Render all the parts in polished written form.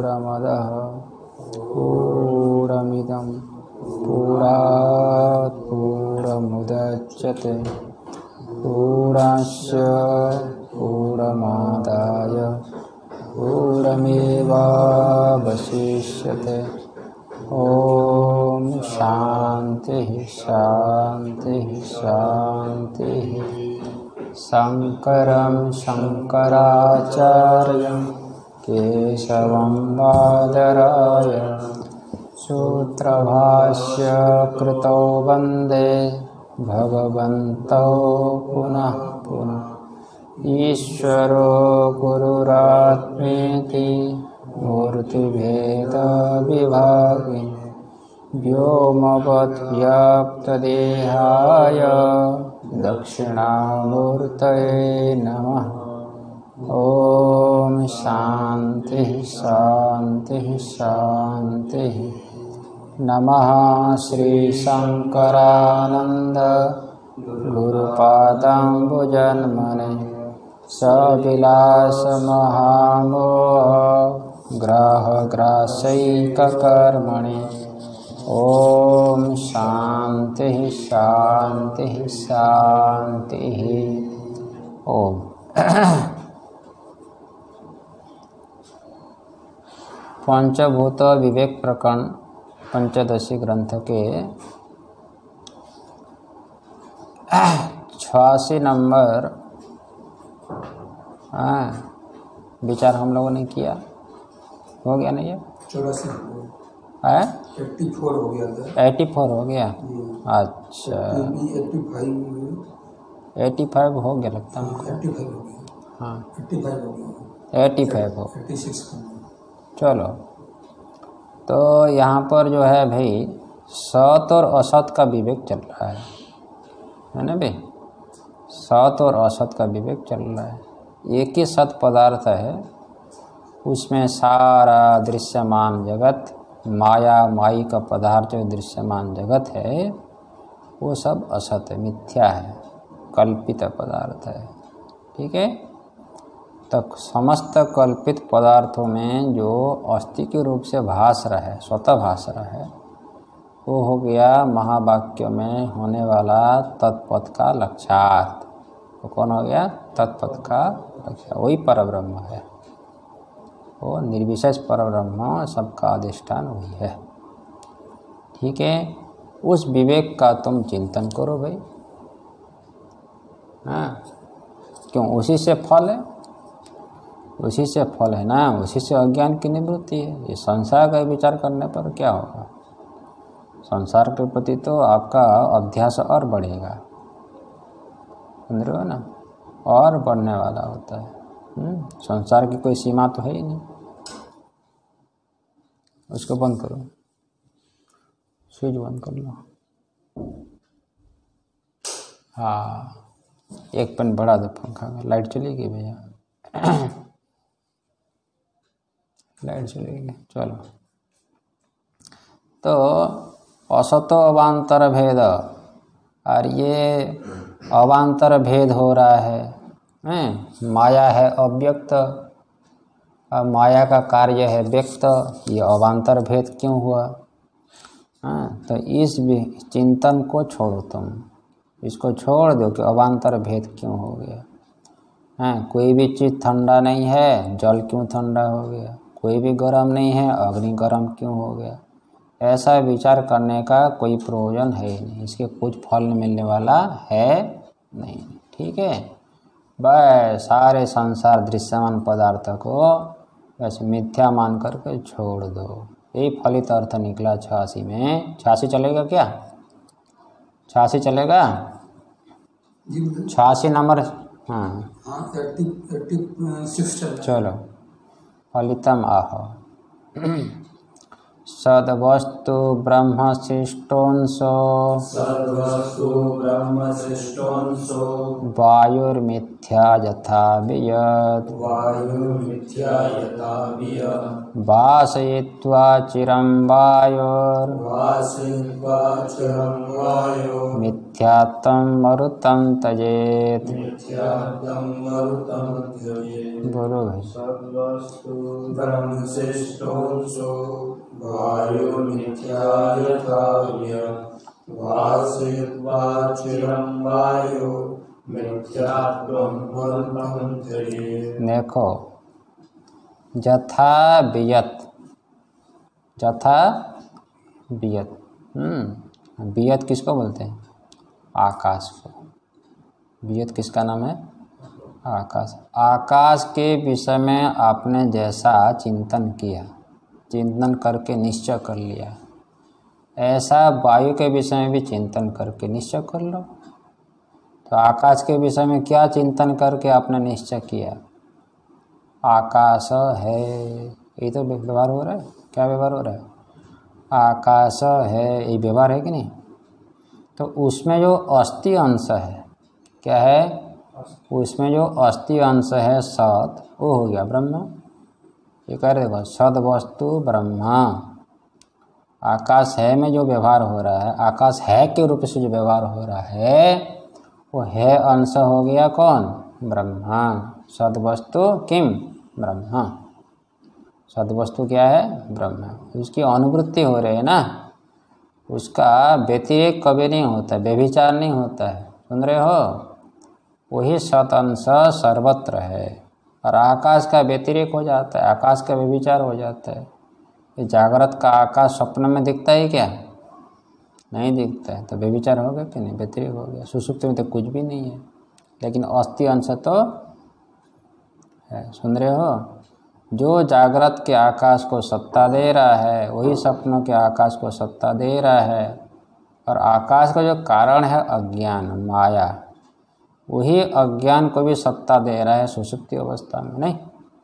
पूर्णमदः पूर्णमिदं पूर्णात् पूर्णमुदच्यते पूर्णस्य पूर्णमादाय पूर्णमेवावशिष्यते। ॐ शान्ति शान्ति शान्ति। शङ्करं शङ्कराचार्यं केशवं बादरायणं सूत्रभाष्य कृतौ वन्दे भगवन्तौ पुनः पुनः। ईश्वरो गुरुरात्मेति मूर्तिभेदविभागिने व्योमवद्व्याप्तदेहाय दक्षिणामूर्तये नमः। ॐ शान्ति शान्ति शान्ति। नमः श्री शंकरानंद गुरुपादाम्बुजन्मने सविलास महामोह ग्राहग्रासैककर्मणे। ओम शांति शांति शांति। ओम पंचभूत विवेक प्रकरण पंचदशी ग्रंथ के 86 नंबर विचार हम लोगों ने किया। हो गया नहीं? ये 84 है, 84 हो गया था। 84 हो गया। अच्छा 85 हो गया लगता है। 85 हो गया। हाँ 85 हो गया। 85 हो 86। चलो तो यहाँ पर जो है भाई सत और असत का विवेक चल रहा है ना भाई। सत और असत का विवेक चल रहा है। एक ही सत पदार्थ है, उसमें सारा दृश्यमान जगत, माया माई का पदार्थ जो दृश्यमान जगत है वो सब असत है, मिथ्या है, कल्पित पदार्थ है। ठीक है। तो समस्त कल्पित पदार्थों में जो अस्थि के रूप से भास रहा है, स्वतः भास रहा है, वो हो गया महावाक्य में होने वाला तत्पद का लक्ष्यार्थ। तो कौन हो गया? तत्पद का लक्ष्य, वही परब्रह्म है। वो निर्विशेष परब्रह्म, सबका अधिष्ठान वही है। ठीक है। उस विवेक का तुम चिंतन करो भाई। हाँ, क्यों? उसी से फल है, उसी से फल है ना, उसी से अज्ञान की निवृत्ति है। ये संसार का विचार करने पर क्या होगा? संसार के प्रति तो आपका अध्यास और बढ़ेगा, समझ रहे हो ना, और बढ़ने वाला होता है। संसार की कोई सीमा तो है ही नहीं। उसको बंद करो, स्विच बंद कर लो। हाँ, एक पेन बढ़ा दो पंखा का। लाइट चली गई भैया। लाइट चली गई। चलो तो असतो अवान्तर भेद, और ये अवान्तर भेद हो रहा है। माया है अव्यक्त और माया का कार्य है व्यक्त। ये अवान्तर भेद क्यों हुआ? तो इस चिंतन को छोड़ो, तुम इसको छोड़ दो कि अवान्तर भेद क्यों हो गया। कोई भी चीज़ ठंडा नहीं है, जल क्यों ठंडा हो गया? कोई भी गर्म नहीं है, अग्नि गर्म क्यों हो गया? ऐसा विचार करने का कोई प्रयोजन है ही नहीं, इसके कुछ फल मिलने वाला है नहीं। ठीक है। बस सारे संसार दृश्यमान पदार्थ को बस मिथ्या मान करके छोड़ दो। यही फलित अर्थ निकला 86 में। 86 चलेगा क्या? 86 चलेगा? 86 नंबर। हाँ 86 चलो। फलितम आह सद्वस्तु ब्रह्मशिष्टोऽंशो वायुर्मिथ्या यथा वियत् वासयित्वा चिरं मिथ्यात्वं मरुतं त्यजेत्। बोलो भाई। देखो, यथा वियत, यथा वियत, वियत किसको बोलते हैं? आकाश को। वियत किसका नाम है? आकाश। आकाश के विषय में आपने जैसा चिंतन किया, चिंतन करके निश्चय कर लिया, ऐसा वायु के विषय में भी चिंतन करके निश्चय कर लो। तो आकाश के विषय में क्या चिंतन करके आपने निश्चय किया? आकाश है, ये तो व्यवहार हो रहा है। क्या व्यवहार हो रहा है? आकाश है, ये व्यवहार है कि नहीं? तो उसमें जो अस्थि अंश है, क्या है? उसमें जो अस्थि अंश है सत, वो हो गया ब्रह्म। ये कह रहे देखो, सद वस्तु ब्रह्मा। आकाश है में जो व्यवहार हो रहा है, आकाश है के रूप से जो व्यवहार हो रहा है, वो है अंश हो गया कौन? ब्रह्मा। सद वस्तु किम? ब्रह्मा। सद वस्तु क्या है? ब्रह्मा। उसकी अनुभूति हो रही है ना, उसका व्यतिरेक कभी नहीं होता, व्यभिचार नहीं होता है। सुन रहे हो? वही सत अंश सर्वत्र है। और आकाश का व्यतिरेक हो जाता है, आकाश का व्यभिचार हो जाता है। ये जागृत का आकाश स्वप्न में दिखता है क्या? नहीं दिखता है, तो व्यभिचार हो गया कि नहीं? व्यतिरेक हो गया। सुषुप्ति में तो कुछ भी नहीं है, लेकिन अस्थि अंश तो है। सुन रहे हो? जो जागृत के आकाश को सत्ता दे रहा है, वही सपनों के आकाश को सत्ता दे रहा है। और आकाश का जो कारण है अज्ञान, माया, वही अज्ञान को भी सत्ता दे रहा है सुषुप्ति अवस्था में। नहीं?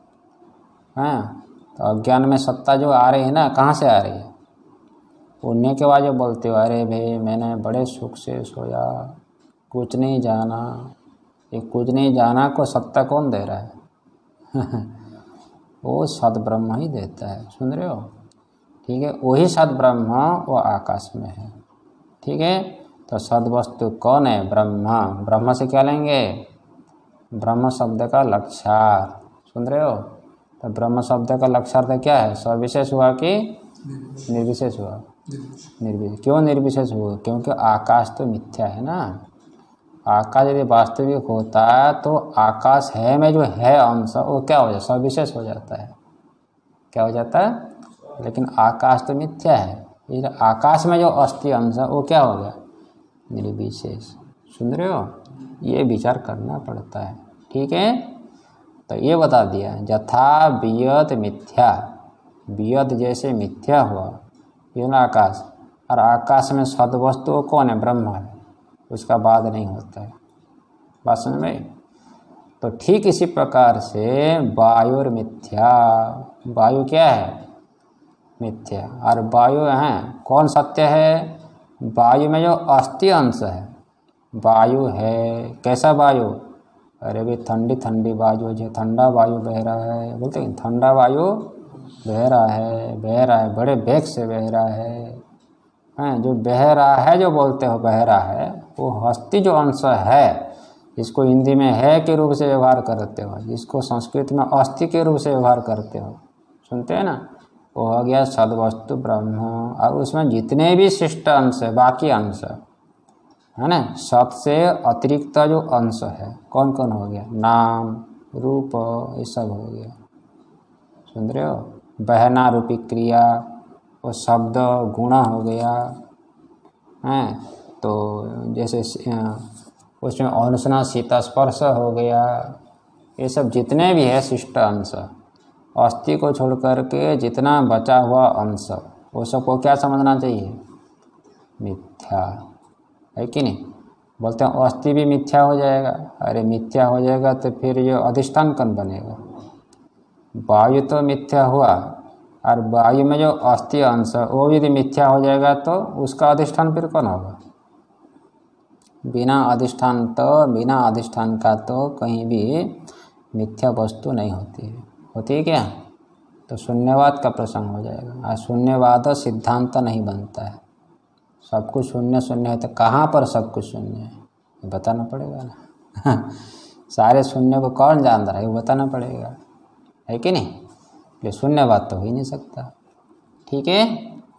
हाँ, तो अज्ञान में सत्ता जो आ रही है ना, कहाँ से आ रही है? उड़ने के बाद जो बोलते हो, अरे भाई मैंने बड़े सुख से सोया, कुछ नहीं जाना। ये कुछ नहीं जाना को सत्ता कौन दे रहा है? वो सद ब्रह्म ही देता है। सुन रहे हो? ठीक है, वही सद ब्रह्म वो आकाश में है। ठीक है, तो सद वस्तु कौन है? ब्रह्मा। ब्रह्म से क्या लेंगे? ब्रह्म शब्द का लक्षार्थ। सुन रहे हो? तो ब्रह्म शब्द का लक्षार्थ क्या है? सविशेष हुआ कि निर्विशेष हुआ? निर्विशेष। क्यों निर्विशेष हुआ? क्योंकि आकाश तो मिथ्या है ना। आकाश यदि वास्तविक होता है तो आकाश है में जो है अंश, वो क्या हो जाता है? सविशेष हो जाता है। क्या हो जाता है? लेकिन आकाश तो मिथ्या है, ये आकाश में जो अस्थि अंश है वो क्या हो गया? निर्विशेष। सुन रहे हो? ये विचार करना पड़ता है। ठीक है, तो ये बता दिया, यथा वियत मिथ्या। वियत जैसे मिथ्या हुआ ये ना आकाश, और आकाश में सद्वस्तु कौन है? ब्रह्म है। उसका बाद नहीं होता है। बात समझ में? तो ठीक इसी प्रकार से वायुर मिथ्या। वायु क्या है? मिथ्या। और वायु है कौन सत्य है? वायु में जो अस्थि अंश है, वायु है। कैसा वायु? अरे भाई ठंडी ठंडी वायु, जो ठंडा वायु बह रहा है, बोलते हैं ठंडा वायु बह रहा है, बह रहा है, बड़े वेग से बह रहा है। हैं, जो बह रहा है, जो बोलते हो बह रहा है, वो हस्ती जो अंश है, जिसको हिंदी में है के रूप से व्यवहार करते हो, जिसको संस्कृत में अस्थि के रूप से व्यवहार करते हो, सुनते हैं ना, वो हो गया सद्वस्तु ब्रह्म। और उसमें जितने भी शिष्ट अंश है, बाकी अंश है ना, सबसे अतिरिक्त जो अंश है कौन कौन हो गया? नाम, रूप, ये सब हो गया। सुन रहे हो? बहना रूपी क्रिया, वो शब्द गुण हो गया है। तो जैसे उसमें अनुसना शीता स्पर्श हो गया। ये सब जितने भी है शिष्ट अंश, अस्थि को छोड़ करके जितना बचा हुआ अंश, वो सबको क्या समझना चाहिए? मिथ्या है कि नहीं? बोलते हैं अस्थि भी मिथ्या हो जाएगा। अरे मिथ्या हो जाएगा तो फिर ये अधिष्ठान कौन बनेगा? वायु तो मिथ्या हुआ, और वायु में जो अस्थि अंश वो यदि मिथ्या हो जाएगा तो उसका अधिष्ठान फिर कौन होगा? बिना अधिष्ठान का तो कहीं भी मिथ्या वस्तु नहीं होती है। होती है क्या? तो शून्यवाद का प्रसंग हो जाएगा। और शून्यवाद सिद्धांत नहीं बनता है। सब कुछ शून्य शून्य है तो कहाँ पर सब कुछ शून्य है ये बताना पड़ेगा ना। सारे शून्य को कौन जान रहा है वो बताना पड़ेगा, है कि नहीं? ये शून्यवाद तो हो ही नहीं सकता। ठीक है।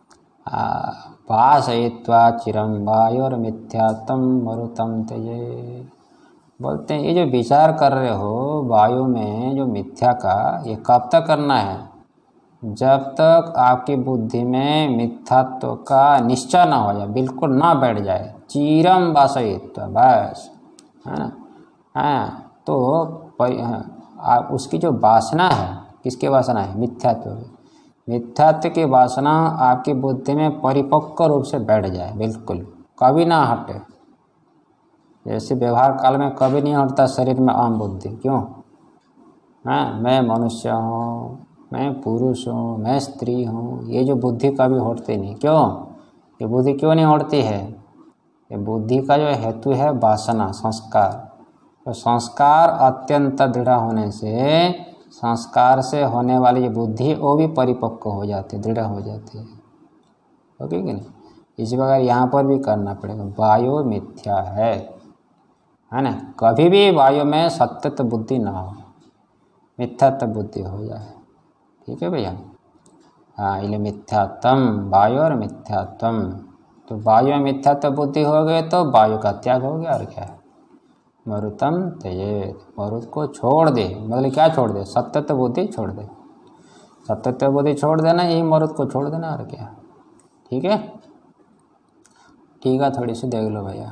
भासयित्वा चिरं वायुर्मिथ्यात्वं मरुतं त्यजे। बोलते हैं ये जो विचार कर रहे हो वायु में जो मिथ्या का, ये कब तक करना है? जब तक आपकी बुद्धि में मिथ्यात्व का निश्चय ना हो जाए, बिल्कुल ना बैठ जाए। चिरं भासयित्वा, बस, है ना? हाँ, तो उसकी जो वासना है, किसकी वासना है? मिथ्यात्व की। मिथ्यात्व की वासना आपकी बुद्धि में परिपक्व रूप से बैठ जाए, बिल्कुल कभी ना हटे। जैसे व्यवहार काल में कभी नहीं हटता शरीर में अहम बुद्धि। क्यों? हाँ, मैं मनुष्य हूँ, मैं पुरुष हूँ, मैं स्त्री हूँ, ये जो बुद्धि कभी हटती नहीं। क्यों? ये बुद्धि क्यों नहीं हटती है? ये बुद्धि का जो हेतु है वासना, संस्कार। तो संस्कार अत्यंत दृढ़ होने से संस्कार से होने वाली ये बुद्धि वो भी परिपक्व हो जाती है, दृढ़ हो जाती है। ओके कि नहीं? इसी प्रकार यहाँ पर भी करना पड़ेगा। वायु मिथ्या है ना? कभी भी वायु में सत्यत्व बुद्धि ना हो, मिथ्यात्व बुद्धि हो जाए। ठीक है भैया? हाँ, इसलिए मिथ्यात्वम वायु और मिथ्यात्वम। तो वायु में मिथ्यात्व बुद्धि हो गए तो वायु का त्याग हो गया। और क्या है? मरुतम त्यजेत, मरुत को छोड़ दे। मतलब क्या छोड़ दे? सत्यत्व बुद्धि छोड़ दे। सत्यत्व बुद्धि छोड़ देना, यही मरुत को छोड़ देना। और क्या? ठीक है? ठीक है, थोड़ी सी देख लो भैया।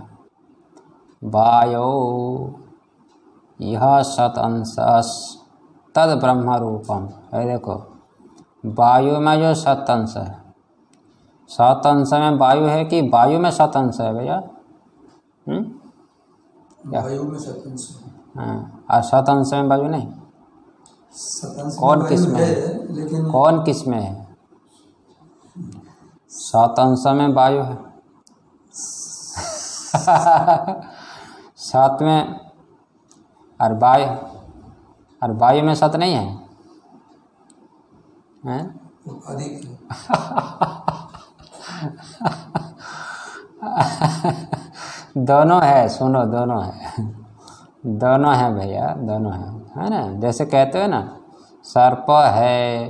वायौ यह सत अंश तद ब्रह्म रूपम। है देखो, वायु में जो सत अंश है, सत अंश में वायु है कि वायु में सत अंश है भैया? वायु में सत अंश है। हाँ, और सत अंश में वायु नहीं। कौन किस में है? लेकिन कौन किस में है? सत अंश में वायु है। सत में और वायु में सत नहीं है, हैं? अधिक दोनों है, सुनो, दोनों है, दोनों है भैया, दोनों है ना? जैसे कहते हो ना, सर्प है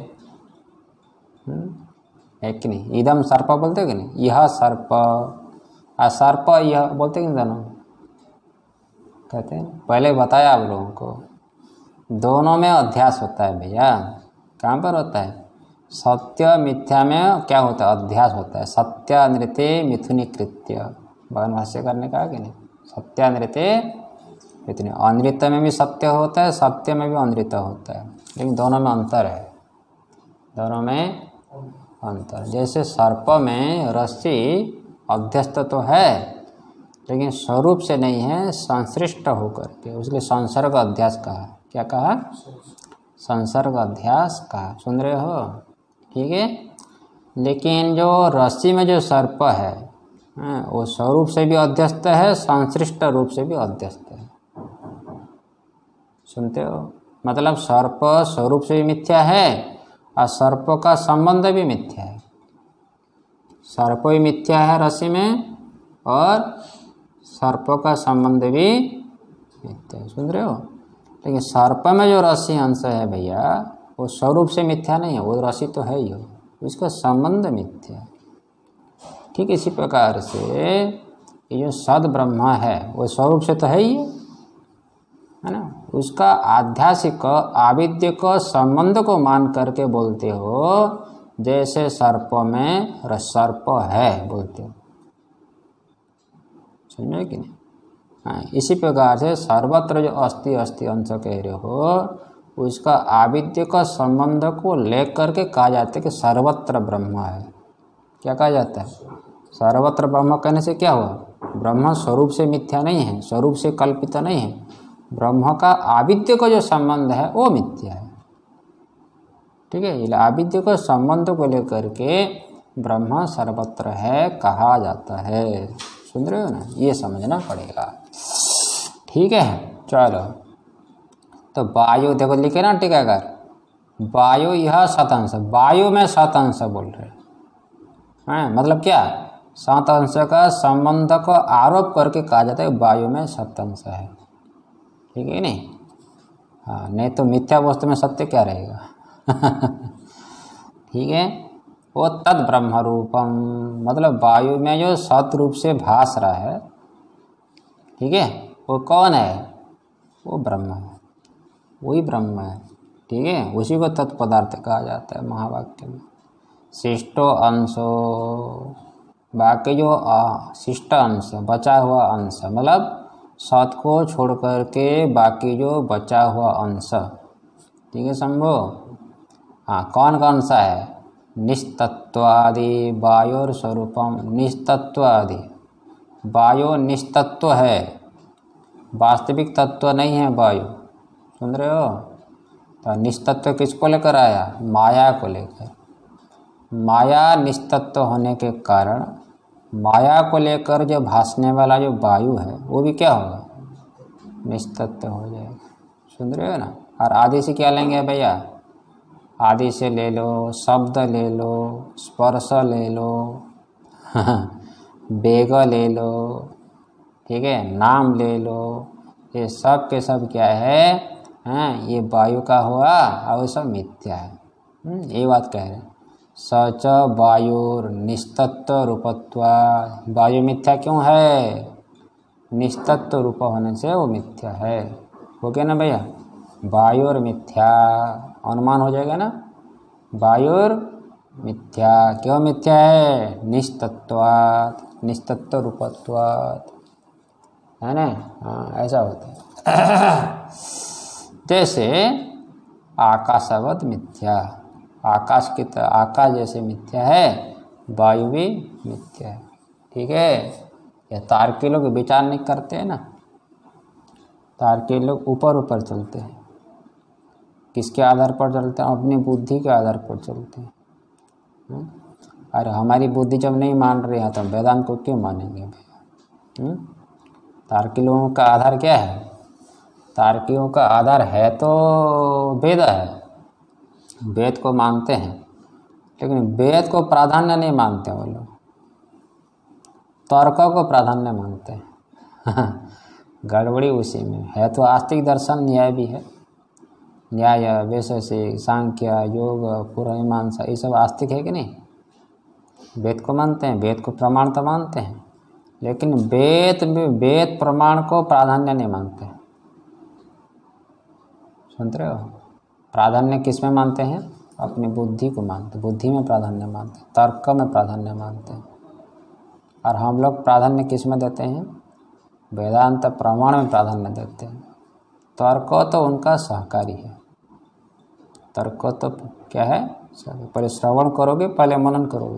कि नहीं? इदम सर्प बोलते हो कि नहीं? यह सर्प, सर्प यह बोलते कि नहीं? दोनों कहते हैं। पहले बताया आप लोगों को, दोनों में अध्यास होता है भैया। कहाँ पर होता है? सत्य मिथ्या में क्या होता है? अध्यास होता है। सत्यानृते मिथुनी कृत्य, भगवान भाष्य करने का कि नहीं? सत्यानृते मिथुनी, अनृत में भी सत्य होता है, सत्य में भी अनृत होता है, लेकिन दोनों में अंतर है। दोनों में अंतर। जैसे सर्प में रस्सी अध्यस्त तो है, लेकिन स्वरूप से नहीं है, संश्लिष्ट होकर के, उसके संसर्ग अध्यास कहा। क्या कहा? संसर्ग अध्यास कहा। सुन रहे हो? ठीक है। लेकिन जो रस्सी में जो सर्प है, वो स्वरूप से भी अध्यस्त है, संश्लिष्ट रूप से भी अध्यस्त है। सुनते हो? मतलब सर्प स्वरूप से भी मिथ्या है और सर्प का संबंध भी मिथ्या है। सर्प भी मिथ्या है रस्सी में, और सर्प का संबंध भी मिथ्या है। सुन रहे हो? लेकिन सर्प में जो रस्सी अंश है भैया, वो स्वरूप से मिथ्या नहीं है, वो रस्सी तो है ही हो, उसका संबंध मिथ्या है। ठीक इसी प्रकार से ये जो सद ब्रह्मा है वो स्वरूप से तो है ही है ना? उसका आध्यासिक आविद्यक संबंध को मान करके बोलते हो, जैसे सर्प में सर्प है बोलते हो। समझे कि नहीं? हाँ, इसी प्रकार से सर्वत्र जो अस्थि अस्थि अंश कह रहे हो, उसका आविद्यक संबंध को लेकर के कहा जाता है कि सर्वत्र ब्रह्म है। क्या कहा जाता है? सर्वत्र ब्रह्म कहने से क्या हुआ? ब्रह्म स्वरूप से मिथ्या नहीं है, स्वरूप से कल्पित नहीं है। ब्रह्म का आविद्य का जो संबंध है वो मिथ्या है। ठीक है, ये अविद्या को संबंध को लेकर के ब्रह्म सर्वत्र है कहा जाता है। सुन रहे हो ना, ये समझना पड़ेगा। ठीक है, चलो। तो वायु देखो लिखे ना टीकाकार, वायु यह सतंश, वायु में सतंश बोल रहे हैं, मतलब क्या, सतंश का संबंध को आरोप करके कहा जाता है वायु में सतंश है। ठीक है नहीं, हाँ, नहीं तो मिथ्या वस्तु में सत्य क्या रहेगा। ठीक है, वो तद ब्रह्म रूपम, मतलब वायु में जो सत रूप से भास रहा है, ठीक है, वो कौन है, वो ब्रह्म है, वही ब्रह्म है। ठीक है, उसी को तत्पदार्थ कहा जाता है महावाक्य में। शिष्टो अंशो, बाकी जो शिष्ट अंश बचा हुआ अंश, मतलब सत को छोड़ करके बाकी जो बचा हुआ अंश, ठीक है समझो। हाँ, कौन कौन सा है, निस्तत्वादि वायोर स्वरूपम, निस्तत्वादि, वायु निस्तत्व है, वास्तविक तत्व नहीं है वायु। सुन रहे हो, तो निस्तत्व किसको लेकर आया, माया को लेकर। माया निस्तत्व होने के कारण माया को लेकर जो भासने वाला जो वायु है वो भी क्या होगा, निस्तत्व हो जाएगा। सुन रहे हो ना। और आदि से क्या लेंगे भैया, आदि से ले लो, शब्द ले लो, स्पर्श ले लो, वेग ले लो, ठीक है, नाम ले लो, ये सब के सब क्या है, ये वायु का हुआ और वो सब मिथ्या है। ये बात कह रहे हैं। सच वायुर निस्तत्व रूपत्वा, वायु मिथ्या क्यों है, निस्तत्व रूप होने से वो मिथ्या है। हो गया ना भैया, वायुर मिथ्या, अनुमान हो जाएगा ना, वायुर मिथ्या, क्यों मिथ्या है, निस्तत्वात्, निस्तत्व रूपत्वात्, है ना। हाँ, ऐसा होता है। जैसे आकाशवत मिथ्या, आकाश की तरह, आकाश जैसे मिथ्या है, वायु भी मिथ्या है। ठीक है, ये तार्किक लोग विचार नहीं करते हैं ना, तार्किक लोग ऊपर ऊपर चलते हैं। किसके आधार पर चलते हैं, अपनी बुद्धि के आधार पर चलते हैं। अरे हमारी बुद्धि जब नहीं मान रही है तो वेदांत को क्यों मानेंगे भैया। तार्किक लोगों का आधार क्या है, तार्किकों का आधार है तो वेद है, वेद को मानते हैं, लेकिन वेद को प्राधान्य नहीं मानते वो लोग, तर्क को प्राधान्य मानते हैं। गड़बड़ी उसी में है। तो आस्तिक दर्शन न्याय भी है, न्याय वैशेषिक सांख्य योग पूर्वमीमांसा, ये सब आस्तिक है कि नहीं। वेद को मानते हैं, वेद को प्रमाण तो मानते हैं, लेकिन वेद प्रमाण को प्राधान्य नहीं मानते। सुनते रहे हो, प्राधान्य किस में मानते हैं, अपनी बुद्धि को मानते, बुद्धि में प्राधान्य मानते हैं, तर्क में प्राधान्य मानते हैं। और हम लोग प्राधान्य किस में देते हैं, वेदांत प्रमाण में प्राधान्य देते हैं। तर्क तो उनका सहकारी है, तर्क तो क्या है, पहले श्रवण करोगे, पहले मनन करोगे,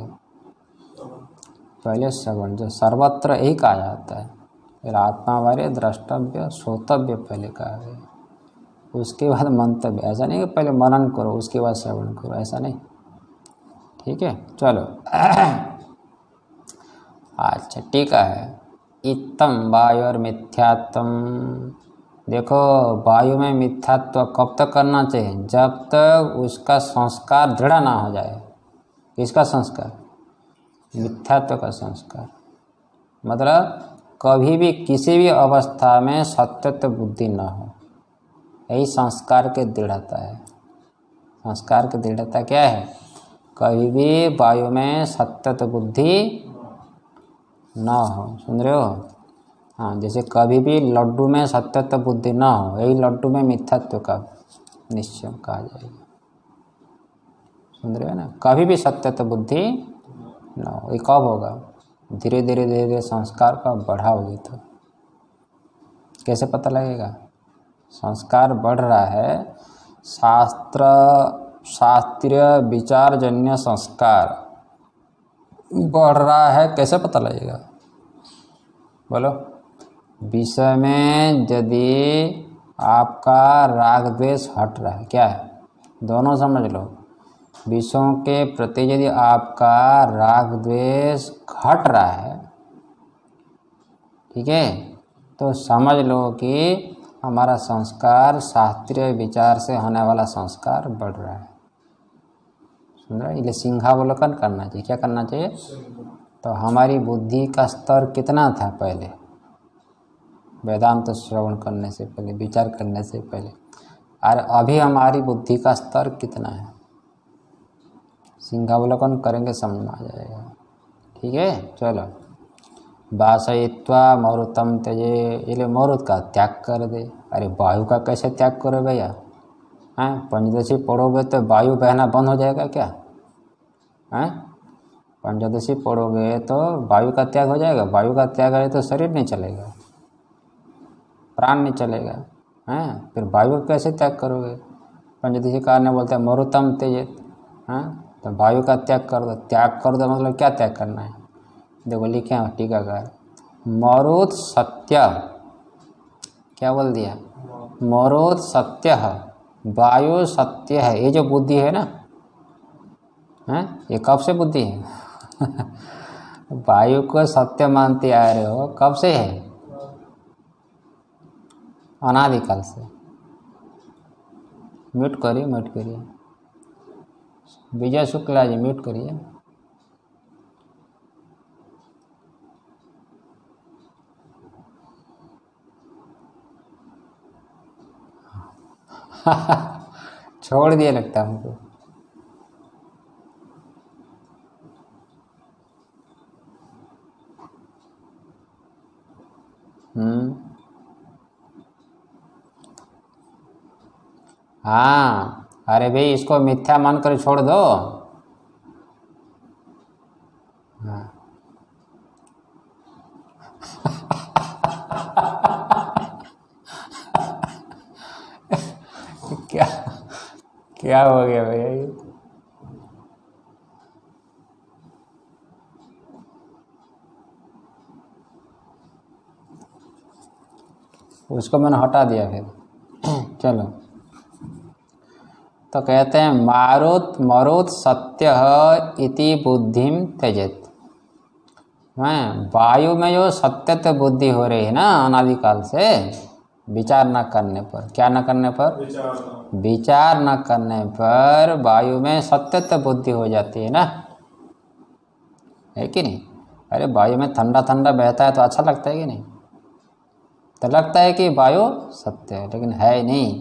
पहले श्रवण, जो सर्वत्र यही कहा जाता है, फिर आत्मा वाले द्रष्टव्य श्रोतव्य पहले कहा गया, उसके बाद मंतव्य। ऐसा नहीं कि पहले मनन करो उसके बाद श्रवण करो, ऐसा नहीं। ठीक है, चलो। अच्छा ठीक है, इत्तम वायुर मिथ्यात्म, देखो वायु में मिथ्यात्व कब तक करना चाहिए, जब तक उसका संस्कार दृढ़ ना हो जाए। किसका संस्कार, मिथ्यात्व का संस्कार, मतलब कभी भी किसी भी अवस्था में सत्यत्व बुद्धि ना हो, यही संस्कार की दृढ़ता है। संस्कार की दृढ़ता क्या है, कभी भी वायु में सत्यत्व बुद्धि ना हो। सुन रहे हो, हाँ, जैसे कभी भी लड्डू में सत्यत्व बुद्धि ना हो, यही लड्डू में मिथ्यात्व का निश्चय कहा जाएगा। सुन रहे हो ना, कभी भी सत्यत्व बुद्धि ना हो। ये कब होगा, धीरे धीरे धीरे धीरे संस्कार का बढ़ाओगे तो। कैसे पता लगेगा, संस्कार बढ़ रहा है, शास्त्रीय विचारजन्य संस्कार बढ़ रहा है, कैसे पता लगेगा बोलो। विषय में यदि आपका राग द्वेष हट रहा है, क्या है, दोनों समझ लो, विषयों के प्रति यदि आपका राग द्वेष घट रहा है, ठीक है, तो समझ लो कि हमारा संस्कार शास्त्रीय विचार से होने वाला संस्कार बढ़ रहा है। सुन रहे, इसलिए सिंहावलोकन करना चाहिए। क्या करना चाहिए? तो हमारी बुद्धि का स्तर कितना था पहले, वेदांत श्रवण करने से पहले, विचार करने से पहले, और अभी हमारी बुद्धि का स्तर कितना है, सिंहावलोकन करेंगे समझ में आ जाएगा। ठीक है, चलो। वासयित्वा मरुतम त्यजे, इसलिए मरुत का त्याग कर दे। अरे वायु का कैसे त्याग करो भैया? हैं, पंचदशी पढ़ोगे तो वायु बहना बंद हो जाएगा क्या? हैं, पंचदशी पढ़ोगे तो वायु का त्याग हो जाएगा? वायु का त्याग है तो शरीर नहीं चलेगा, प्राण नहीं चलेगा। हैं, फिर वायु कैसे त्याग करोगे? पंचदशी कार बोलते हैं मरुतम त्यजेत। हैं, तो वायु का त्याग कर दो। त्याग कर दो मतलब क्या त्याग करना है? देखो लिखे हैं टीकाकार, मरुत सत्य, क्या बोल दिया? मरुत सत्य है, वायु सत्य है। ये जो बुद्धि है ना, हैं, ये कब से बुद्धि है? वायु को सत्य मानते आ रहे हो, कब से है? अनादिकाल से। म्यूट करिए, म्यूट करिए, विजय शुक्ला जी म्यूट करिए। छोड़ दिया लगता है हमको। हाँ, अरे भाई इसको मिथ्या मान कर छोड़ दो। हाँ। क्या क्या हो गया भैया ये? उसको मैंने हटा दिया फिर। चलो, तो कहते हैं मरुत सत्य इति बुद्धिम त्यजेत। वायु में जो सत्यत्व बुद्धि हो रही है ना अनादिकाल से, विचार न करने पर, क्या न करने पर? विचार न करने पर वायु में सत्यत्व बुद्धि हो जाती है ना, है कि नहीं? अरे वायु में ठंडा ठंडा बहता है तो अच्छा लगता है कि नहीं? तो लगता है कि वायु सत्य है, लेकिन है नहीं।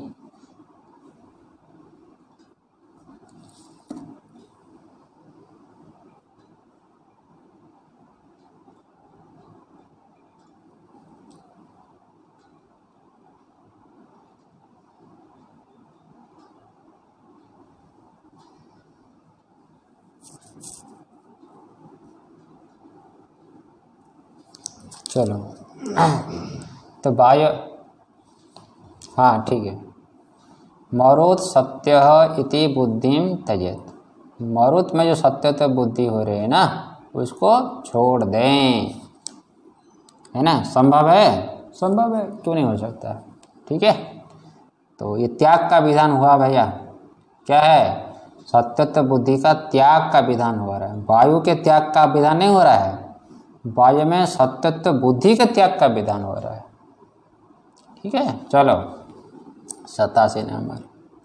चलो, तो वायु, हाँ ठीक है। मरुत सत्य इति बुद्धिम त्यजेत। मरुत में जो सत्यत्व बुद्धि हो रही है ना, उसको छोड़ दें, है ना? संभव है? संभव है, क्यों नहीं हो सकता? ठीक है, तो ये त्याग का विधान हुआ भैया। क्या है? सत्यत्व बुद्धि का त्याग का विधान हो रहा है। वायु के त्याग का विधान नहीं हो रहा है, वायु में सत्यत्व बुद्धि के त्याग का विधान हो रहा है। ठीक है, चलो 87 नंबर।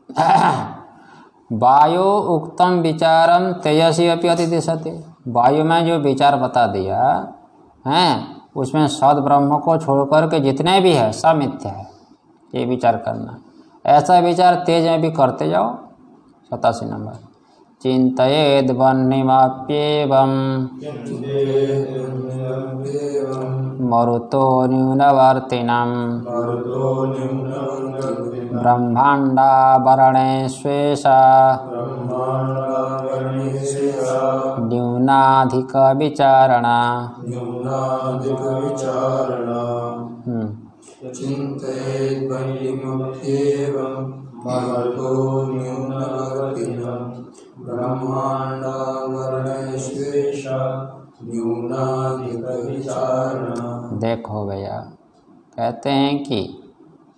वायु उक्तम विचारम तेजसी अपि अतिदिशते। वायु में जो विचार बता दिया है, उसमें सद ब्रह्म को छोड़कर के जितने भी है सब मिथ्या है, ये विचार करना। ऐसा विचार तेज में भी करते जाओ। 87 नंबर। चिंतयेद वह्निमाप्येवं मरुतो न्यूनवर्तिनं ब्रह्माण्डावरणेष्वेषा न्यूनाधिकविचारणा। चिंतयेद वह्निमाप्येवं मरुतो न्यूनवर्तिनं ब्रह्माण्डावरणेष्वेषा न्यूनाधिकविचारणा। देखो भैया, कहते हैं कि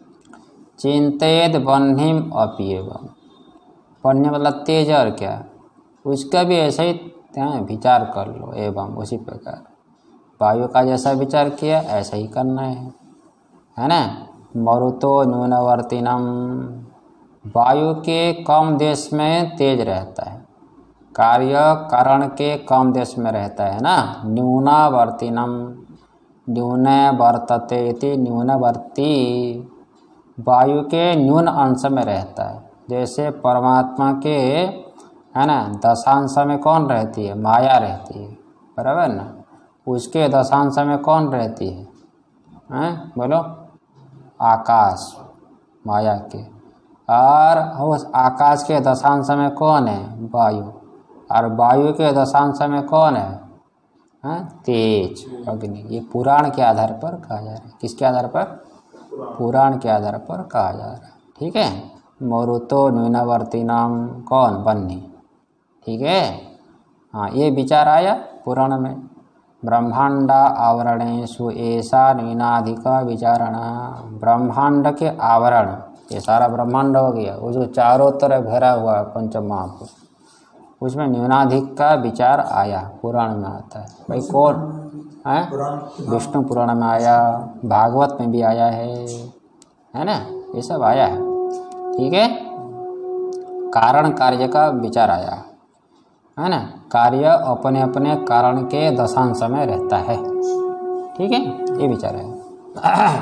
चिंतयेद वह्निम अपीयवम। वह्नि मतलब तेज, और क्या? उसका भी ऐसा ही विचार कर लो। एवं उसी प्रकार वायु का जैसा विचार किया ऐसा ही करना है ना। मरुतो न्यूनवर्तिनम, वायु के कम देश में तेज रहता है, कार्य कारण के कम देश में रहता है ना। न्यूनावर्तिनम, न्यून वर्तते इति, न्यूनवर्ती वायु के न्यून अंश में रहता है। जैसे परमात्मा के है ना दशांश में कौन रहती है? माया रहती है, बराबर ना। उसके दशांश में कौन रहती है? बोलो, आकाश, माया के। और उस आकाश के दशांश में कौन है? वायु। और वायु के दशांश में कौन है? तेज, अग्नि। ये पुराण के आधार पर कहा जा रहा है। किसके आधार पर? पुराण के आधार पर कहा जा रहा है। ठीक है। मरुतो न्यूनवर्तिनाम कौन? बन्ही। ठीक है। हाँ, ये विचार आया पुराण में। ब्रह्मांड आवरणेषु ऐसा न्यूनाधिक विचारणा। ब्रह्मांड के आवरण, ये सारा ब्रह्मांड हो गया, वो जो चारों तरफ घेरा हुआ पंचमहाभूत, उसमें न्यूनाधिक का विचार आया, पुराण में आता है। भाई कौन है? विष्णु पुराण में आया, भागवत में भी आया है ना, ये सब आया है। ठीक है। कारण कार्य का विचार आया है ना। कार्य अपने अपने कारण के दशांश में रहता है। ठीक है, ये विचार है।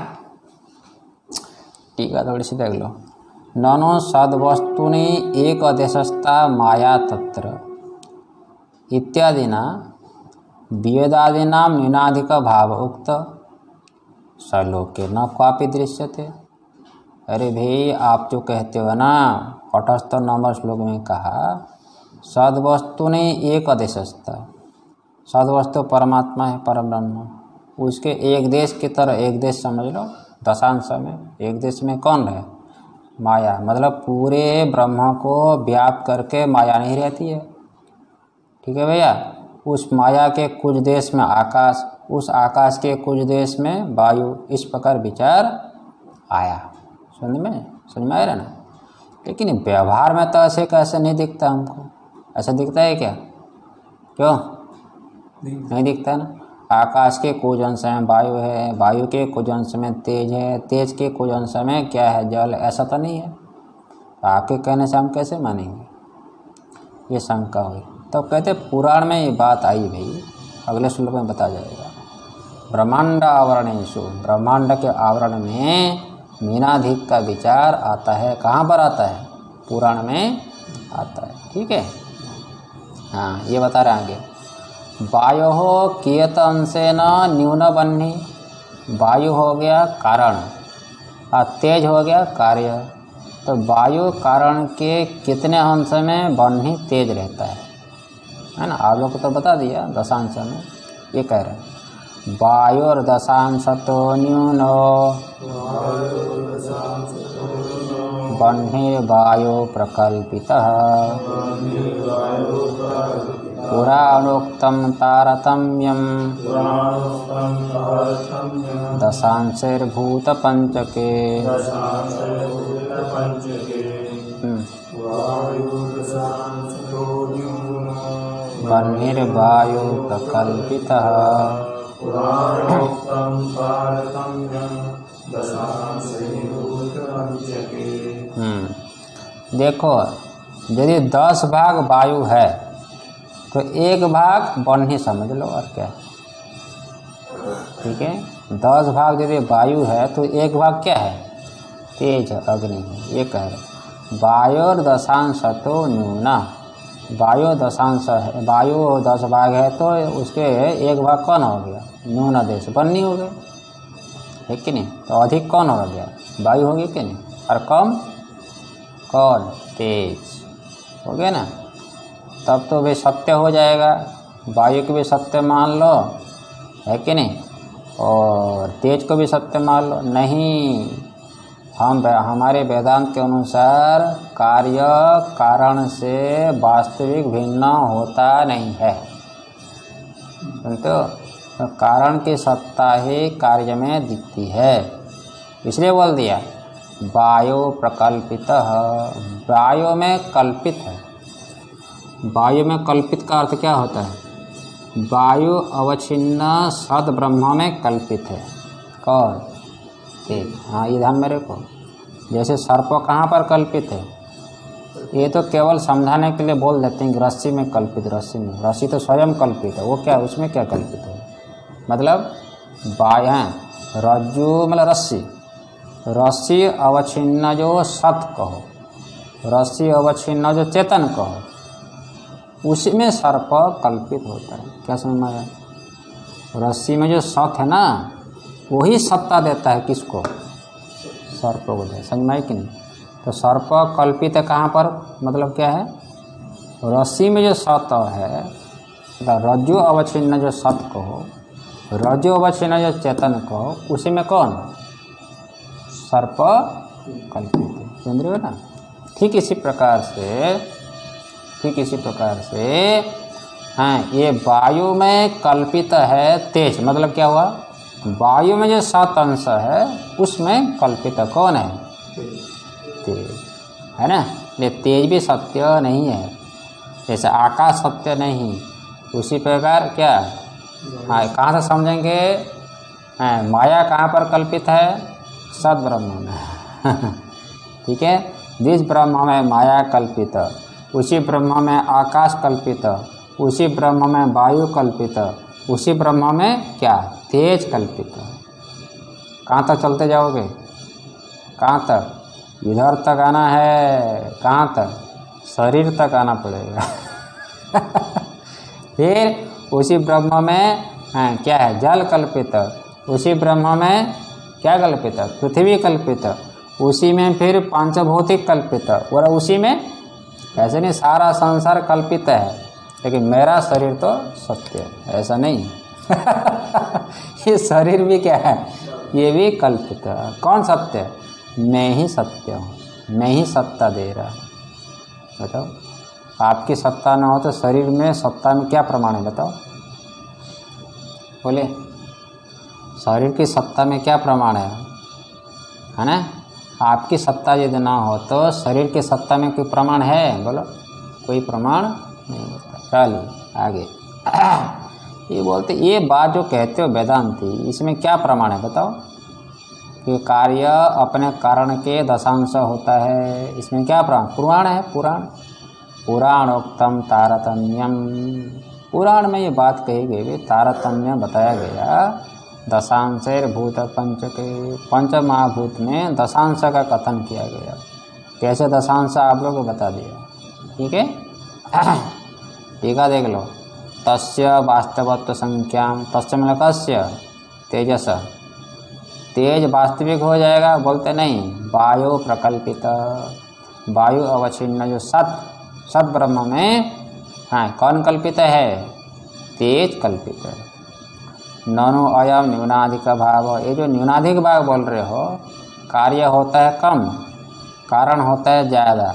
ठीक है, थोड़ी सी देख लो। ननो सद्वस्तुनि एक अदेशस्था माया तत्र इत्यादिना वेदादीना न्यूनाधिक भाव उक्त सलोके न क्वापि दृश्यते। अरे भाई, आप जो कहते हो ना, 78 नंबर श्लोक में कहा सद्वस्तु ने एक अदेशस्था। सद्वस्तु परमात्मा है, परम ब्रह्म। उसके एक देश की तरह, एक देश समझ लो, दशांश में एक देश में कौन है? माया। मतलब पूरे ब्रह्म को व्याप्त करके माया नहीं रहती है। ठीक है भैया। उस माया के कुछ देश में आकाश, उस आकाश के कुछ देश में वायु, इस प्रकार विचार आया। समझ में आया ना। लेकिन व्यवहार में तो ऐसे कैसे नहीं दिखता हमको। ऐसा दिखता है क्या? क्यों नहीं दिखता ना। आकाश के कुछ अंश में वायु है, वायु के कुछ अंश में तेज है, तेज के कुछ अंश में क्या है? जल। ऐसा तो नहीं है। आपके कहने से हम कैसे मानेंगे? ये शंका हुई। तो कहते पुराण में ये बात आई भाई, अगले श्लोक में बता जाएगा। ब्रह्मांड आवरणेषु, ब्रह्मांड के आवरण में न्यूनाधिक का विचार आता है। कहाँ पर आता है? पुराण में आता है। ठीक है। हाँ, ये बता रहे आगे। वायु हो कियत अंशेन न्यून बन्ही। वायु हो गया कारण और तेज हो गया कार्य। तो वायु कारण के कितने अंश में बन्ही तेज रहता है ना। आप लोग को तो बता दिया दशांश में। ये कह रहे हैं वायुर दशांशतो न्यूनो बन्हीर्वायो प्रकल्पितः पुराणोक्तं तारतम्यं दशांशैर्भूतपञ्चके। बन्हीर्वायो प्रकल्पितः। देखो, यदि 10 भाग वायु है तो 1 भाग बन्ही समझ लो, और क्या। ठीक है। 10 भाग यदि वायु है तो 1 भाग क्या है? तेज, अग्नि है। ये कह रहे वायुर दशांशतो न्यूना। वायु दशांश है, वायु 10 भाग है तो उसके 1 भाग कौन हो गया? न्यून देश, बन्ही हो गए, है कि नहीं। तो अधिक कौन हो गया? वायु होगी कि नहीं। और कम कौन? तेज हो गया ना। तब तो भी सत्य हो जाएगा। वायु को भी सत्य मान लो, है कि नहीं, और तेज को भी सत्य मान लो। नहीं, हमारे वेदांत के अनुसार कार्य कारण से वास्तविक भिन्न होता नहीं है। तो कारण की सत्ता ही कार्य में दिखती है। इसलिए बोल दिया वायु प्रकल्पित। वायु में कल्पित है, वायु में कल्पित का अर्थ क्या होता है? वायु अवच्छिन्न सद ब्रह्म में कल्पित है। कौन? तेज। हाँ, ये ध्यान में रखो। जैसे सर्प कहाँ पर कल्पित है? ये तो केवल समझाने के लिए बोल देते हैं कि रस्सी में कल्पित, रस्सी में। रस्सी तो स्वयं कल्पित है, वो क्या, उसमें क्या कल्पित है? मतलब रज्जु मतलब रस्सी, रस्सी अवच्छिन्न जो सत कहो, रस्सी अवच्छिन्न जो चेतन कहो, उसी में सर्प कल्पित होता है। क्या समझ में आया? रस्सी में जो सत है ना, वही सत्ता देता है किसको? सर्प को दे। समझ में आई कि नहीं? तो सर्प कल्पित है कहाँ पर? मतलब क्या है? रस्सी में जो सत है, रज्जु अवच्छिन्न जो सत कहो, रज्जु अवच्छिन्न जो चेतन कहो, उसी में कौन? सर्प कल्पित है। समझ रहे हो ना? ठीक इसी प्रकार से हाँ, ये वायु में कल्पित है तेज। मतलब क्या हुआ? वायु में जो 7 अंश है उसमें कल्पित कौन है? तेज, है ना? ये तेज भी सत्य नहीं है, जैसे आकाश सत्य नहीं, उसी प्रकार क्या, हाँ, कहाँ से समझेंगे? हाँ, माया कहाँ पर कल्पित है? सद ब्रह्म में। ठीक है, जिस ब्रह्म में माया कल्पित, उसी ब्रह्म में आकाश कल्पित, उसी ब्रह्म में वायु कल्पित, उसी ब्रह्म में क्या, तेज कल्पित। कहाँ तक चलते जाओगे? कहाँ तक? इधर तक आना है। कहाँ तक? शरीर तक आना पड़ेगा। फिर उसी ब्रह्म में क्या है? जल कल्पित, उसी ब्रह्म में क्या कल्पित? पृथ्वी कल्पित, उसी में फिर पंचभौतिक कल्पित, और उसी में ऐसे नहीं सारा संसार कल्पित है, लेकिन मेरा शरीर तो सत्य है, ऐसा नहीं। ये शरीर भी क्या है? ये भी कल्पित है। कौन सत्य है? मैं ही सत्य हूँ, मैं ही सत्ता दे रहा हूँ। बताओ, आपकी सत्ता ना हो तो शरीर में सत्ता में क्या प्रमाण है? बताओ, बोले, शरीर की सत्ता में क्या प्रमाण है ना? आपकी सत्ता यदि ना हो तो शरीर की सत्ता में कोई प्रमाण है? बोलो, कोई प्रमाण नहीं होता। चलिए आगे। ये बोलते, ये बात जो कहते हो वेदांती, इसमें क्या प्रमाण है? बताओ कि कार्य अपने कारण के दशांश होता है, इसमें क्या प्रमाण? पुराण है, पुराण, पुराणोक्तम तारतम्यम। पुराण में ये बात कही गई, तारतम्य बताया गया। दशांशेर भूत पंचके, पंच महाभूत में दशांश का कथन किया गया। कैसे दशांश आप लोग को बता दिया। ठीक है, टीका देख लो। तस्य वास्तवत्व संख्याम, तस्य मतलब कस्य? तेजस। तेज वास्तविक हो जाएगा? बोलते नहीं, वायु प्रकल्पित, वायु अवच्छिन्न जो सत ब्रह्म में हाँ कौन कल्पित है? तेज कल्पित है। ननु अयम न्यूनाधिक भाव, ये जो न्यूनाधिक भाव बोल रहे हो, कार्य होता है कम, कारण होता है ज़्यादा,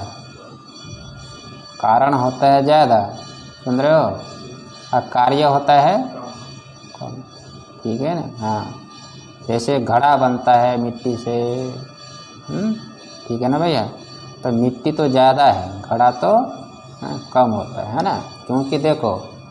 कारण होता है ज़्यादा, सुन रहे हो? और कार्य होता है कम। ठीक है ना? हाँ, जैसे घड़ा बनता है मिट्टी से, ठीक है ना भैया? तो मिट्टी तो ज़्यादा है, घड़ा तो कम होता है ना? क्योंकि देखो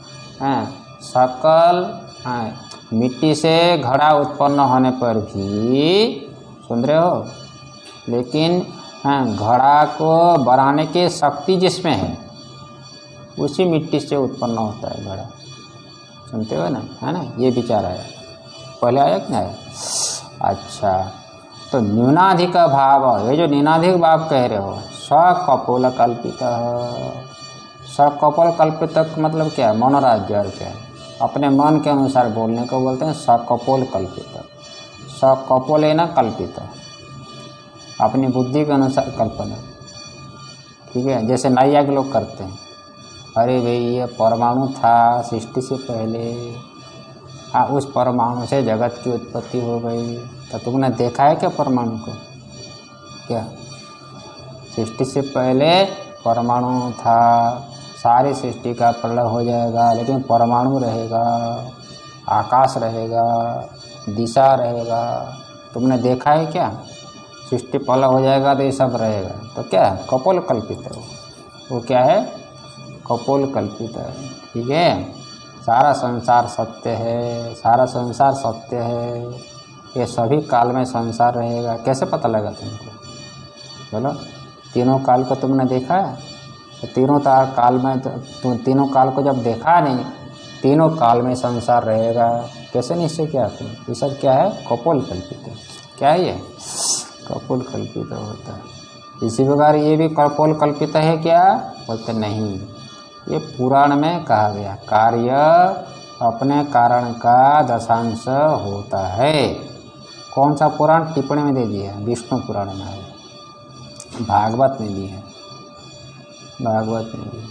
सकल मिट्टी से घड़ा उत्पन्न होने पर भी, सुन रहे हो, लेकिन घड़ा को बनाने की शक्ति जिसमें है, उसी मिट्टी से उत्पन्न होता है घड़ा। सुनते हो ना? है ना? ये विचार आया, पहले आया कि नहीं आया? अच्छा, तो न्यूनाधिक भाव, ये जो न्यूनाधिक भाव कह रहे हो, सकपोल कल्पित। सकपोल कल्पित मतलब क्या है? मनोराज्य और क्या है? अपने मन के अनुसार बोलने को बोलते हैं सकपोल कल्पित। सकपोल है ना कल्पित, अपनी बुद्धि के अनुसार कल्पना। ठीक है, जैसे नैयायिक लोग करते हैं, अरे भाई ये परमाणु था सृष्टि से पहले, हाँ उस परमाणु से जगत की उत्पत्ति हो गई। तो तुमने देखा है क्या परमाणु को? क्या सृष्टि से पहले परमाणु था, सारी सृष्टि का प्रलय हो जाएगा, लेकिन परमाणु रहेगा, आकाश रहेगा, दिशा रहेगा। तुमने देखा है क्या? सृष्टि प्रलय हो जाएगा तो ये सब रहेगा, तो क्या है? कपोल कल्पित है वो क्या है? कपोल कल्पित है। ठीक है, सारा संसार सत्य है, सारा संसार सत्य है, ये सभी काल में संसार रहेगा। कैसे पता लगा तुमको? बोलो, तीनों काल को तुमने देखा है? तो तीनों काल में तुम तीनों काल को जब देखा नहीं, तीनों काल में संसार रहेगा, कैसे निश्चय किया तुम? ये सब क्या है? कपोल कल्पित है। क्या है ये? कपोल कल्पित होता है। इसी प्रकार ये भी कपोल कल्पित है क्या? बोलते नहीं, ये पुराण में कहा गया, कार्य अपने कारण का दशांश होता है। कौन सा पुराण? टिप्पणी में दे दिया, विष्णु पुराण में है, भागवत में भी है, भागवत में भी।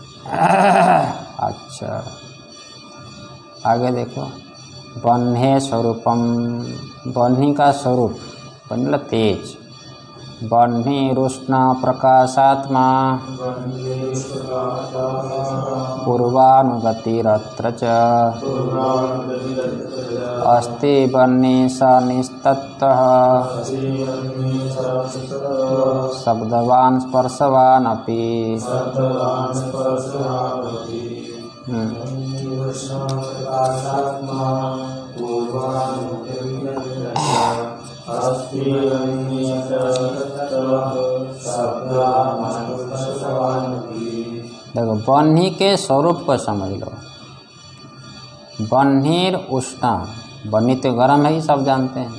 अच्छा, आगे देखो, बन्हे स्वरूपम, बन्ही का स्वरूप, बन्ही तेज, बन्हीरुष्ण प्रकाशात्मा पूर्वानुगतिरत्र च अस्ति बन्ही स निस्तत्तः शब्दवान् स्पर्शवान् अपि। देखो, बन्ही के स्वरूप को समझ लो। बन्हीर उष्णा, बन्ही तो गर्म है ही, सब जानते हैं,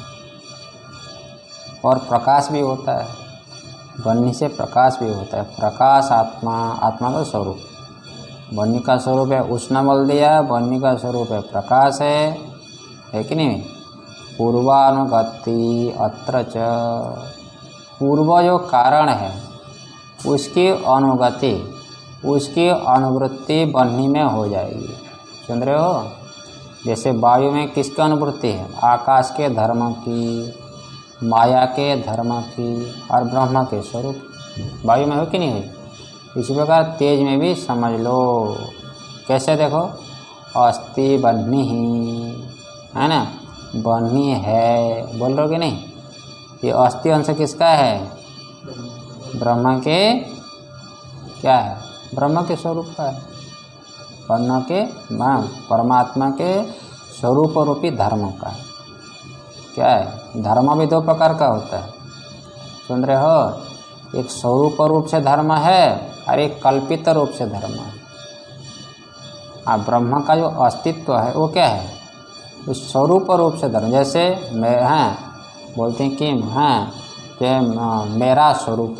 और प्रकाश भी होता है, बन्ही से प्रकाश भी होता है। प्रकाश आत्मा, आत्मा का स्वरूप। बन्ही का स्वरूप है उष्ण बोल दिया, बन्ही का स्वरूप है प्रकाश है कि नहीं? पूर्वानुगति अत्र च, पूर्व जो कारण है उसकी अनुगति, उसकी अनुवृत्ति बन्ही में हो जाएगी। सुन रहे हो? जैसे वायु में किसकी अनुवृत्ति है? आकाश के धर्म की, माया के धर्म की, और ब्रह्म के स्वरूप वायु में हो कि नहीं है? इसी प्रकार तेज में भी समझ लो। कैसे? देखो, अस्ति बन्ही ही, है ना, बन्ही है, बोल रहे कि नहीं? ये अस्थि अंश किसका है? ब्रह्म के, क्या है? ब्रह्म के स्वरूप का है, ब्रह्म के, परमात्मा के स्वरूप रूपी धर्म का है। क्या है? धर्म भी दो प्रकार का होता है, सुन रहे हो? एक स्वरूप रूप से धर्म है और एक कल्पित रूप से धर्म है। हाँ, ब्रह्म का जो अस्तित्व है वो क्या है? उस स्वरूप रूप से धर्म। जैसे मैं, हाँ, बोलते हैं कि हाँ, मेरा स्वरूप,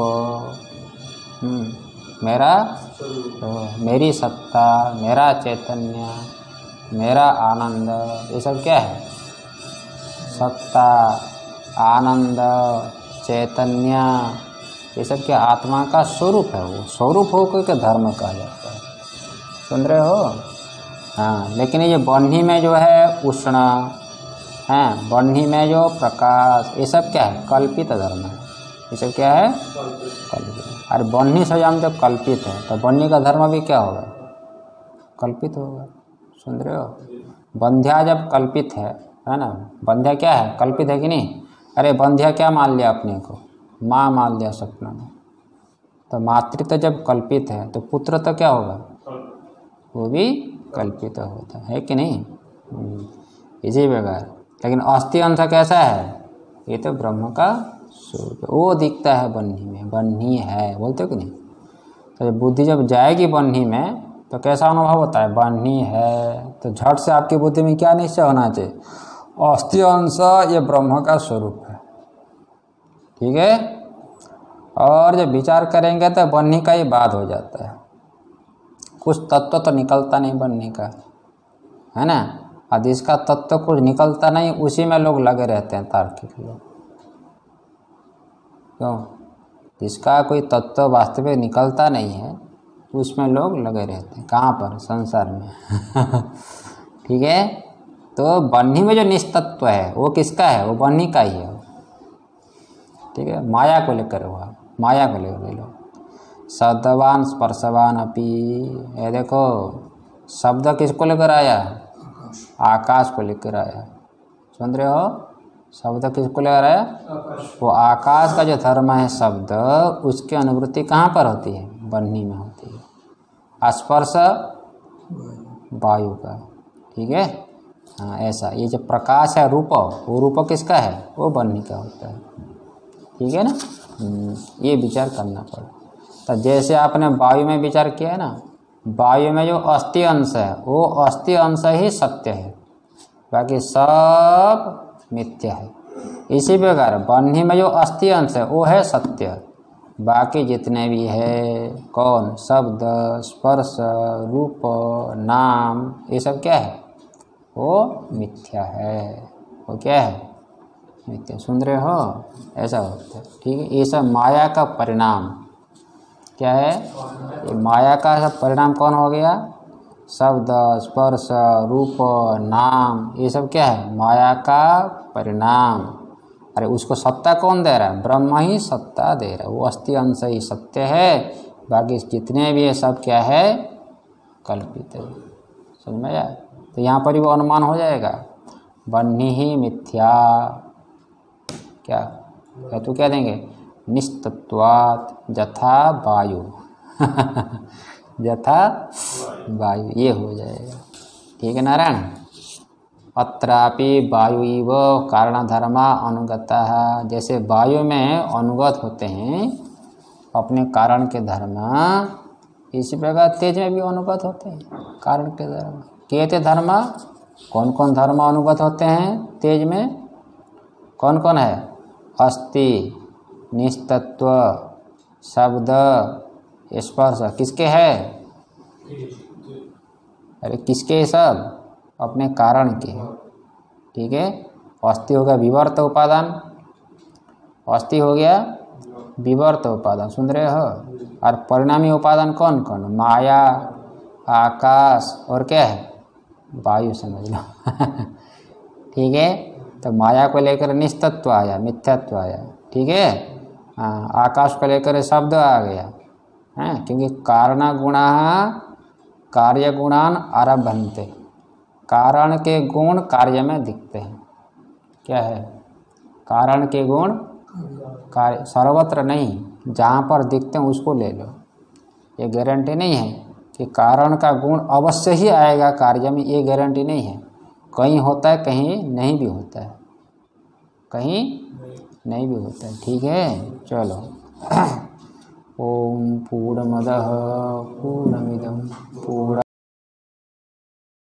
मेरा, मेरी सत्ता, मेरा चैतन्य, मेरा आनंद, ये सब क्या है? सत्ता, आनंद, चैतन्य, ये सब क्या? आत्मा का स्वरूप है। वो स्वरूप होकर के धर्म कहा जाता है। सुन रहे हो? हाँ, लेकिन ये बन्ही में जो है उष्ण, हैं, बन्ही में जो प्रकाश, ये सब क्या है? कल्पित धर्म है। ये सब क्या है? कल्पित। अरे बन्ही स्वयं जब कल्पित है तो बन्ही का धर्म भी क्या होगा? कल्पित होगा। सुन रहे हो? बंध्या जब कल्पित है ना, बंध्या क्या है? कल्पित है कि नहीं? अरे बंध्या क्या मान लिया अपने को? माँ मान लिया सपना में। तो मातृत्व जब कल्पित है तो पुत्र तो क्या होगा? वो भी कल्पित होता है कि नहीं? इसी प्रकार, लेकिन अस्थि अंश कैसा है? ये तो ब्रह्म का स्वरूप, वो दिखता है बन्ही में, बन्ही है, बोलते हो कि नहीं? तो बुद्धि जब जाएगी बन्ही में तो कैसा अनुभव होता है? बन्ही है, तो झट से आपकी बुद्धि में क्या निश्चय होना चाहिए? अस्थि अंश ये ब्रह्म का स्वरूप है। ठीक है? और जब विचार करेंगे तो बन्ही का ही बात हो जाता है। कुछ तत्व तो निकलता नहीं बन्ही का, है ना, और जिसका तत्व कुछ निकलता नहीं उसी में लोग लगे रहते हैं, तार्किक लोग। क्यों? जिसका कोई तत्व वास्तविक निकलता नहीं है उसमें लोग लगे रहते हैं। कहाँ पर? संसार में। ठीक है? तो बन्ही में जो निस्तत्व है वो किसका है? वो बन्ही का ही है। ठीक है? माया को लेकर हुआ, माया को लेकर ले लो। शब्दवान स्पर्शवान अपि, ये देखो, शब्द किसको लेकर आया? आकाश को लेकर आया। सुन रहे हो? शब्द किसको लेकर आया? वो आकाश का जो धर्म है शब्द, उसकी अनुभूति कहाँ पर होती है? बन्ही में होती है। स्पर्श वायु का, ठीक है। हाँ ऐसा, ये जो प्रकाश है रूप, वो रूप किसका है? वो बन्ही का होता है, ठीक है ना। ये विचार करना पड़ा। तो जैसे आपने वायु में विचार किया है ना, वायु में जो अस्थि अंश है वो अस्थि अंश ही सत्य है, बाकी सब मिथ्या है। इसी प्रकार बन्ही में जो अस्थि अंश है वो है सत्य, बाकी जितने भी है कौन, शब्द, स्पर्श, रूप, नाम, ये सब क्या है? वो मिथ्या है। वो क्या है? मिथ्या। सुन रहे हो? ऐसा होता है, ठीक है। ये सब माया का परिणाम क्या है? ये माया का सब परिणाम कौन हो गया? शब्द, स्पर्श, रूप, नाम, ये सब क्या है? माया का परिणाम। अरे उसको सत्ता कौन दे रहा है? ब्रह्म ही सत्ता दे रहा है। वो अस्थि अंश ही सत्य है, बाकी जितने भी है सब क्या है? कल्पित है। समझ में आया? तो यहाँ पर भी वो अनुमान हो जाएगा, बन्ही ही मिथ्या। क्या हेतु क्या देंगे? निस्तत्वात् यथा वायु यथा वायु, ये हो जाएगा, ठीक है नारायण। अत्रापि वायु इव कारण धर्मा अनुगता, जैसे वायु में अनुगत होते हैं अपने कारण के धर्म, इसी प्रकार तेज में भी अनुगत होते हैं कारण के धर्म। केते धर्म, कौन कौन धर्म अनुगत होते हैं तेज में? कौन कौन है? अस्थि, निस्तत्व, शब्द, स्पर्श, किसके है? अरे किसके सब? अपने कारण के, ठीक है। अस्थि हो गया विवर्त उपादान, अस्थि हो गया विवर्त उपादान, सुन रहे हो। और परिणामी उपादान कौन कौन? माया, आकाश और क्या है? वायु, समझ लो ठीक है। तो माया को लेकर निस्तत्व आया, मिथ्यात्व आया, ठीक है। हाँ, आकाश को लेकर शब्द आ गया है, क्योंकि कारण गुणा कार्य गुणान आरभन्ते, कारण के गुण कार्य में दिखते हैं। क्या है? कारण के गुण कार्य, सर्वत्र नहीं, जहाँ पर दिखते हैं उसको ले लो। ये गारंटी नहीं है कि कारण का गुण अवश्य ही आएगा कार्य में, ये गारंटी नहीं है। कहीं होता है, कहीं नहीं भी होता है, कहीं नहीं भी होता है, ठीक है। चलो ओम पूर्णमदः पूर्णमिदं पूर्ण